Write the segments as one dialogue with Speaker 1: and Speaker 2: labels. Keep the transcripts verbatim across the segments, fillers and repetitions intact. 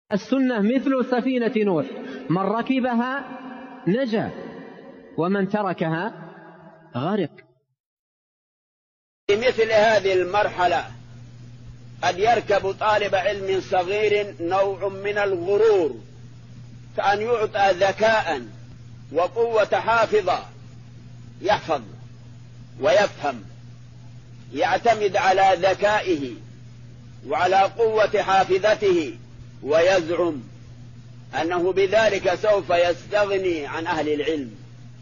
Speaker 1: السنة مثل سفينة نوح، من ركبها نجا ومن تركها غرق.
Speaker 2: في مثل هذه المرحلة قد يركب طالب علم صغير نوع من الغرور، كأن يعطى ذكاء وقوة حافظة يحفظ ويفهم، يعتمد على ذكائه وعلى قوة حافظته، ويزعم أنه بذلك سوف يستغني عن أهل العلم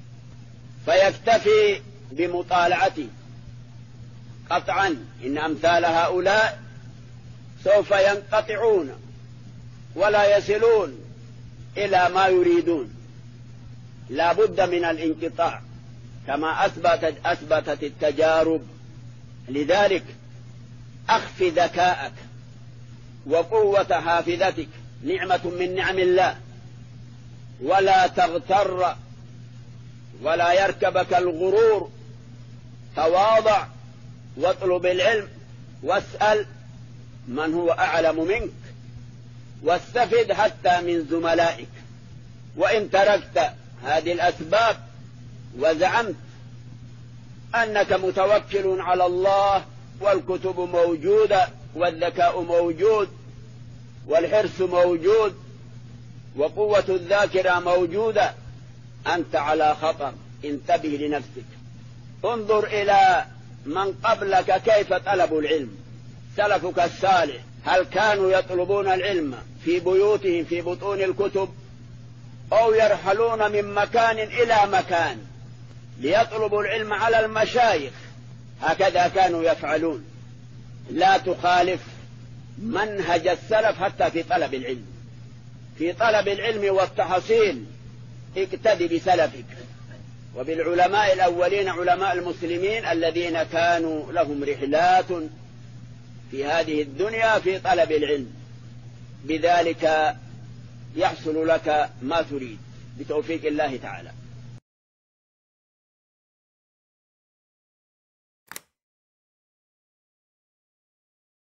Speaker 2: فيكتفي بمطالعته. قطعا إن أمثال هؤلاء سوف ينقطعون ولا يصلون إلى ما يريدون، لا بد من الانقطاع كما أثبتت, أثبتت التجارب. لذلك أخف ذكاءك وقوة حافظتك، نعمة من نعم الله، ولا تغتر ولا يركبك الغرور. تواضع واطلب العلم واسأل من هو أعلم منك، واستفد حتى من زملائك. وإن تركت هذه الأسباب وزعمت أنك متوكل على الله والكتب موجودة والذكاء موجود والحرص موجود وقوة الذاكرة موجودة، أنت على خطر. انتبه لنفسك، انظر إلى من قبلك كيف طلبوا العلم. سلفك الصالح هل كانوا يطلبون العلم في بيوتهم في بطون الكتب، أو يرحلون من مكان إلى مكان ليطلبوا العلم على المشايخ؟ هكذا كانوا يفعلون. لا تخالف منهج السلف حتى في طلب العلم. في طلب العلم والتحصيل اقتدي بسلفك وبالعلماء الأولين، علماء المسلمين الذين كانوا لهم رحلات في هذه الدنيا في طلب العلم. بذلك يحصل لك ما تريد بتوفيق الله تعالى.